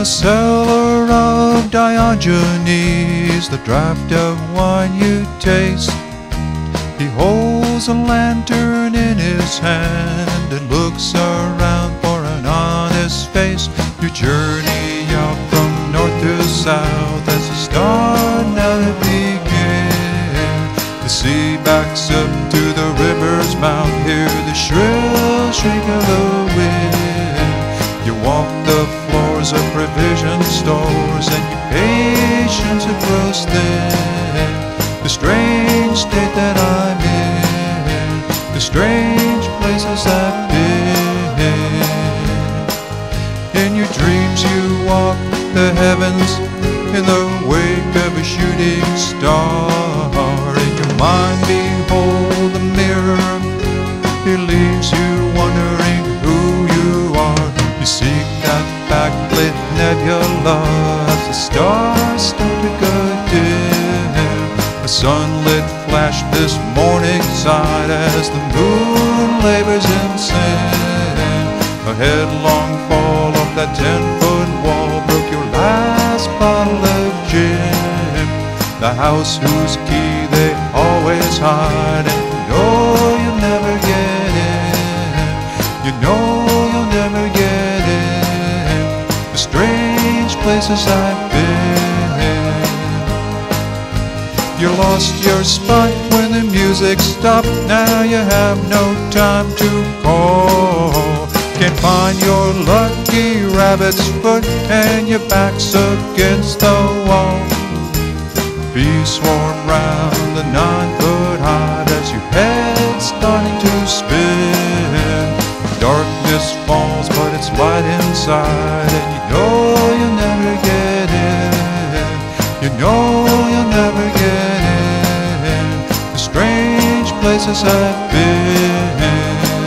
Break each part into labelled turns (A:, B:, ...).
A: the cellar of Diogenes, the draught of wine you taste. He holds a lantern in his hand and looks around for an honest face. You journey out from north to south as the star now to begin. The sea backs up to the river's mouth, hear the shrill shriek of the wind. You walk the floors of provision stores and your patience it grows thin. The strange state that I'm in, the strange places I've been. In your dreams you walk the heavens in the wake of a shooting star. In your mind behold the mirror, it leaves you wondering who you are. You seek that backlit nebula as the stars start to go dim. A sunlit flash this morning side as the moon labors in sin. A headlong fall off that 10-foot wall broke your last bottle of gin. The house whose key they always hide, and you know you'll never get in. You know you'll never get in. The strange places I've been. You lost your spot when the music stopped. Now you have no time to call. Can't find your lucky rabbit's foot and your back's against the wall. Bees swarm round the 9-foot height as your head's starting to spin. Darkness falls but it's light inside, and you know you'll never get in. You know you'll never get in. The strange places I've been.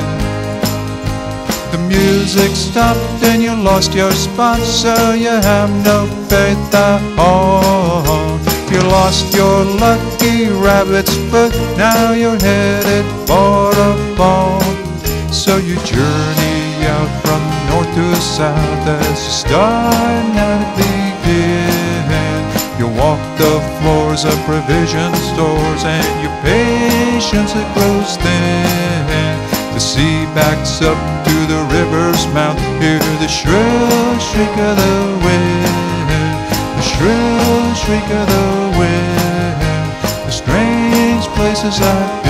A: The music stopped and you lost your spot, so you have no faith at all. You lost your lucky rabbit's foot, now you're headed for a fall. So you journey out from north to south as you start now to begin. You walk the floors of provision stores and your patience it grows thin. The sea backs up to the river's mouth, hear the shrill shriek of the wind. The shrill shriek of the wind. The strange places I've